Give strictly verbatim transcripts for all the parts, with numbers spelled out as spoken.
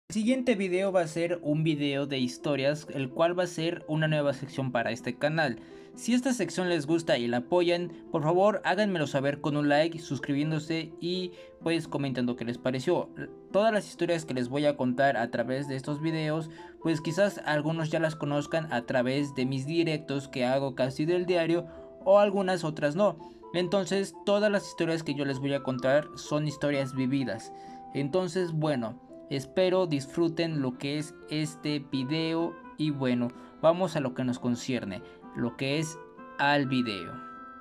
El siguiente video va a ser un video de historias, el cual va a ser una nueva sección para este canal. Si esta sección les gusta y la apoyan, por favor háganmelo saber con un like, suscribiéndose y pues comentando qué les pareció. Todas las historias que les voy a contar a través de estos videos, pues quizás algunos ya las conozcan a través de mis directos que hago casi del diario, o algunas otras no. Entonces todas las historias que yo les voy a contar son historias vividas. Entonces bueno, espero disfruten lo que es este video y bueno, vamos a lo que nos concierne, lo que es al video.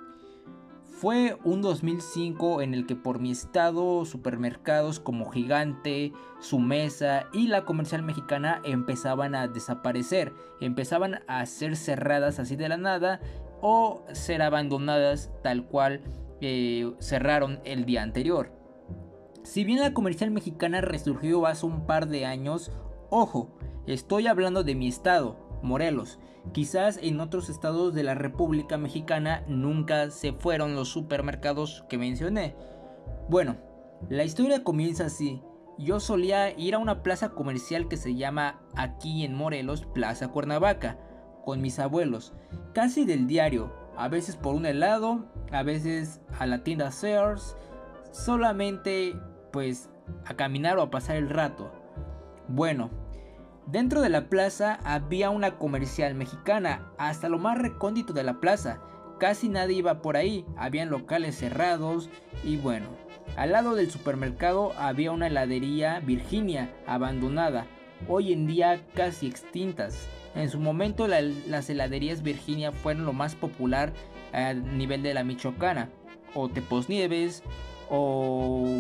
Fue un dos mil cinco en el que por mi estado supermercados como Gigante, Su Mesa y la Comercial Mexicana empezaban a desaparecer, empezaban a ser cerradas así de la nada o ser abandonadas tal cual eh, cerraron el día anterior. Si bien la Comercial Mexicana resurgió hace un par de años, ojo, estoy hablando de mi estado, Morelos. Quizás en otros estados de la República Mexicana nunca se fueron los supermercados que mencioné. Bueno, la historia comienza así. Yo solía ir a una plaza comercial que se llama aquí en Morelos, Plaza Cuernavaca, con mis abuelos, casi del diario, a veces por un helado, a veces a la tienda Sears, solamente pues a caminar o a pasar el rato. Bueno, dentro de la plaza había una Comercial Mexicana, hasta lo más recóndito de la plaza. Casi nadie iba por ahí, habían locales cerrados y bueno, al lado del supermercado había una heladería Virginia abandonada, hoy en día casi extintas. En su momento la, las heladerías Virginia fueron lo más popular a nivel de la Michoacana, o Teposnieves o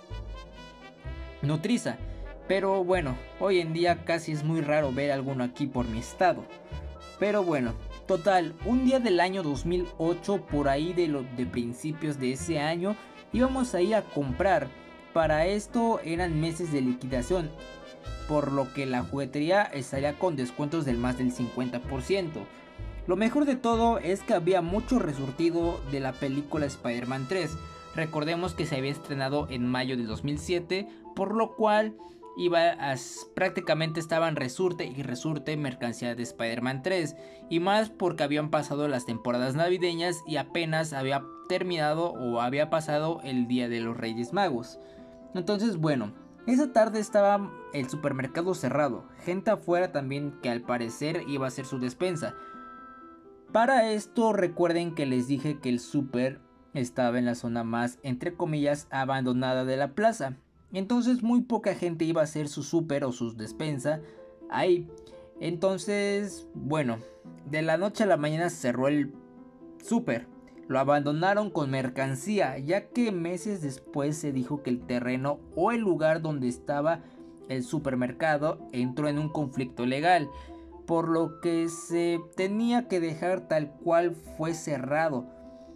Nutriza, pero bueno, hoy en día casi es muy raro ver alguno aquí por mi estado. Pero bueno, total, un día del año dos mil ocho, por ahí de, lo, de principios de ese año, íbamos a ir a comprar. Para esto eran meses de liquidación, por lo que la juguetería estaría con descuentos del más del cincuenta por ciento. Lo mejor de todo es que había mucho resurtido de la película Spider-Man tres. Recordemos que se había estrenado en mayo del dos mil siete, por lo cual iba a, prácticamente estaban resurte y resurte mercancía de Spider-Man tres, y más porque habían pasado las temporadas navideñas y apenas había terminado o había pasado el día de los Reyes Magos. Entonces bueno, esa tarde estaba el supermercado cerrado, gente afuera también que al parecer iba a hacer su despensa. Para esto recuerden que les dije que el super estaba en la zona más, entre comillas, abandonada de la plaza. Entonces muy poca gente iba a hacer su súper o sus despensa ahí. Entonces, bueno, de la noche a la mañana se cerró el súper. Lo abandonaron con mercancía, ya que meses después se dijo que el terreno o el lugar donde estaba el supermercado entró en un conflicto legal, por lo que se tenía que dejar tal cual fue cerrado.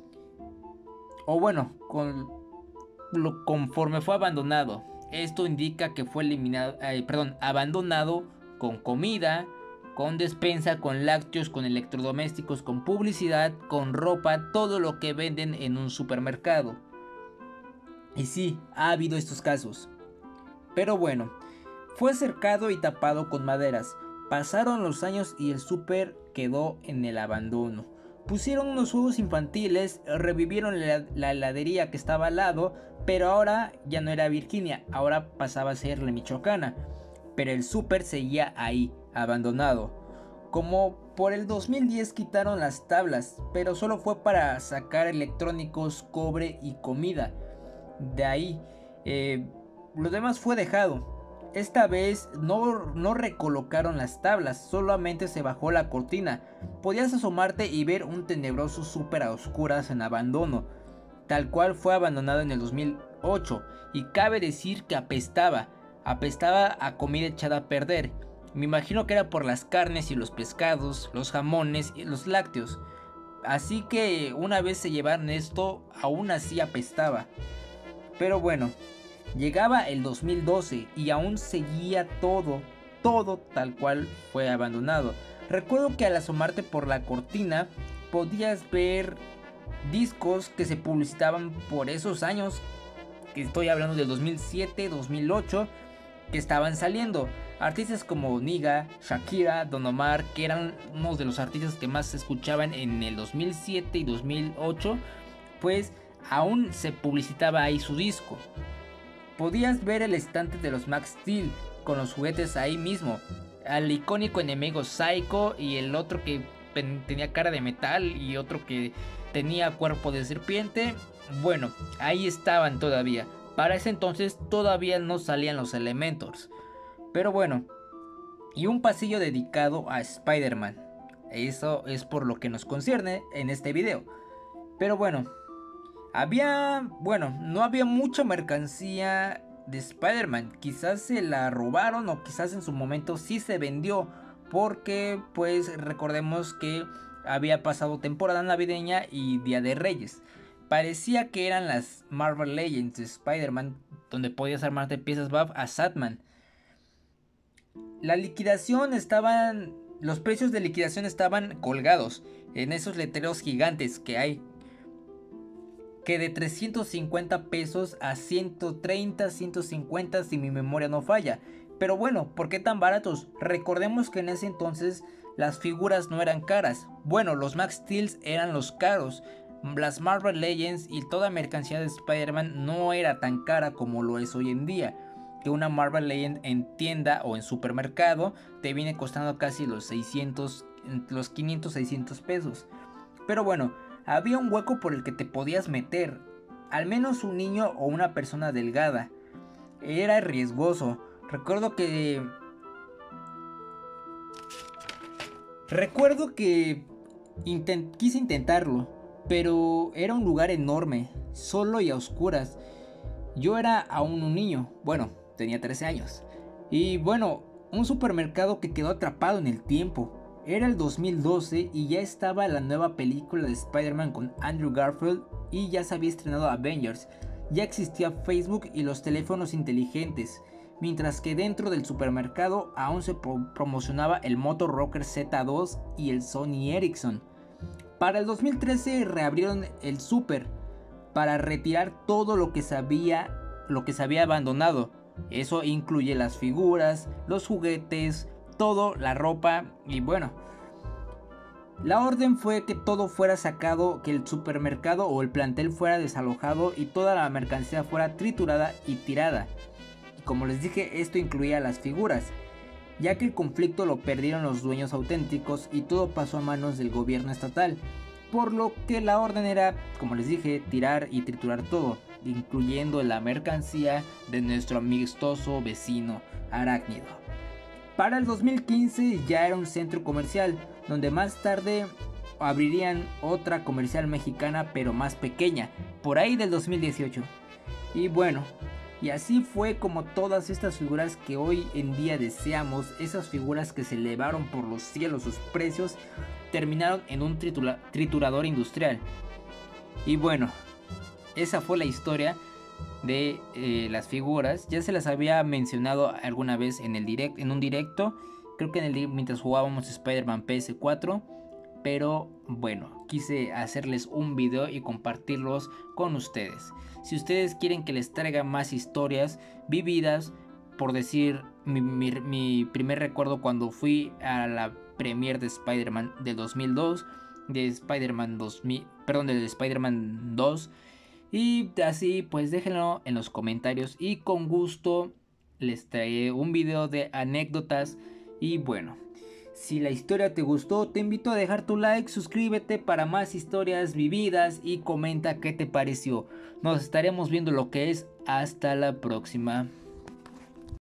O bueno, con lo, conforme fue abandonado. Esto indica que fue eliminado, eh, perdón, abandonado con comida, con despensa, con lácteos, con electrodomésticos, con publicidad, con ropa, todo lo que venden en un supermercado. Y sí, ha habido estos casos. Pero bueno, fue cercado y tapado con maderas. Pasaron los años y el súper quedó en el abandono. Pusieron unos juegos infantiles, revivieron la, la heladería que estaba al lado, pero ahora ya no era Virginia, ahora pasaba a ser la Michoacana. Pero el súper seguía ahí, abandonado. Como por el dos mil diez quitaron las tablas, pero solo fue para sacar electrónicos, cobre y comida. De ahí, eh, lo demás fue dejado. Esta vez no, no recolocaron las tablas, solamente se bajó la cortina. Podías asomarte y ver un tenebroso súper a oscuras en abandono. Tal cual fue abandonado en el dos mil ocho. Y cabe decir que apestaba. Apestaba a comida echada a perder. Me imagino que era por las carnes y los pescados, los jamones y los lácteos. Así que una vez se llevaron esto, aún así apestaba. Pero bueno, llegaba el dos mil doce y aún seguía todo, todo tal cual fue abandonado. Recuerdo que al asomarte por la cortina podías ver discos que se publicitaban por esos años, que estoy hablando del dos mil siete, dos mil ocho, que estaban saliendo. Artistas como Niga, Shakira, Don Omar, que eran unos de los artistas que más se escuchaban en el dos mil siete y dos mil ocho, pues aún se publicitaba ahí su disco. Podías ver el estante de los Max Steel con los juguetes ahí mismo. Al icónico enemigo Psycho y el otro que tenía cara de metal y otro que tenía cuerpo de serpiente. Bueno, ahí estaban todavía. Para ese entonces todavía no salían los Elementors. Pero bueno, y un pasillo dedicado a Spider-Man. Eso es por lo que nos concierne en este video. Pero bueno, había, bueno, no había mucha mercancía de Spider-Man. Quizás se la robaron o quizás en su momento sí se vendió. Porque pues recordemos que había pasado temporada navideña y Día de Reyes. Parecía que eran las Marvel Legends de Spider-Man, donde podías armarte piezas buff a Sandman. La liquidación estaban, los precios de liquidación estaban colgados en esos letreros gigantes que hay, que de trescientos cincuenta pesos a ciento treinta, ciento cincuenta si mi memoria no falla. Pero bueno, ¿por qué tan baratos? Recordemos que en ese entonces las figuras no eran caras. Bueno, los Max Steel eran los caros. Las Marvel Legends y toda mercancía de Spider-Man no era tan cara como lo es hoy en día. Que una Marvel Legend en tienda o en supermercado te viene costando casi los seiscientos, los quinientos, seiscientos pesos. Pero bueno, había un hueco por el que te podías meter. Al menos un niño o una persona delgada. Era riesgoso. Recuerdo que... Recuerdo que intent... quise intentarlo, pero era un lugar enorme, solo y a oscuras. Yo era aún un niño, bueno, tenía trece años. Y bueno, un supermercado que quedó atrapado en el tiempo. Era el dos mil doce y ya estaba la nueva película de Spider-Man con Andrew Garfield y ya se había estrenado Avengers. Ya existía Facebook y los teléfonos inteligentes. Mientras que dentro del supermercado aún se pro promocionaba el Moto Rocker Z dos y el Sony Ericsson. Para el dos mil trece reabrieron el super para retirar todo lo que se había, lo que se había abandonado. Eso incluye las figuras, los juguetes, todo, la ropa y bueno. La orden fue que todo fuera sacado, que el supermercado o el plantel fuera desalojado y toda la mercancía fuera triturada y tirada. Como les dije, esto incluía las figuras, ya que el conflicto lo perdieron los dueños auténticos y todo pasó a manos del gobierno estatal, por lo que la orden era, como les dije, tirar y triturar todo, incluyendo la mercancía de nuestro amistoso vecino Arácnido. Para el dos mil quince ya era un centro comercial, donde más tarde abrirían otra comercial mexicana pero más pequeña, por ahí del dos mil dieciocho. Y bueno, y así fue como todas estas figuras que hoy en día deseamos, esas figuras que se elevaron por los cielos sus precios, terminaron en un tritura triturador industrial. Y bueno, esa fue la historia de eh, las figuras. Ya se las había mencionado alguna vez en, el direct, en un directo, creo que en el, mientras jugábamos Spider-Man P S cuatro. Pero bueno, quise hacerles un video y compartirlos con ustedes. Si ustedes quieren que les traiga más historias vividas, por decir mi, mi, mi primer recuerdo cuando fui a la premiere de Spider-Man del dos mil dos, de Spider-Man dos mil, perdón, de Spider-Man dos, y así pues déjenlo en los comentarios y con gusto les traeré un video de anécdotas. Y bueno, si la historia te gustó, te invito a dejar tu like, suscríbete para más historias vividas y comenta qué te pareció. Nos estaremos viendo lo que es. Hasta la próxima.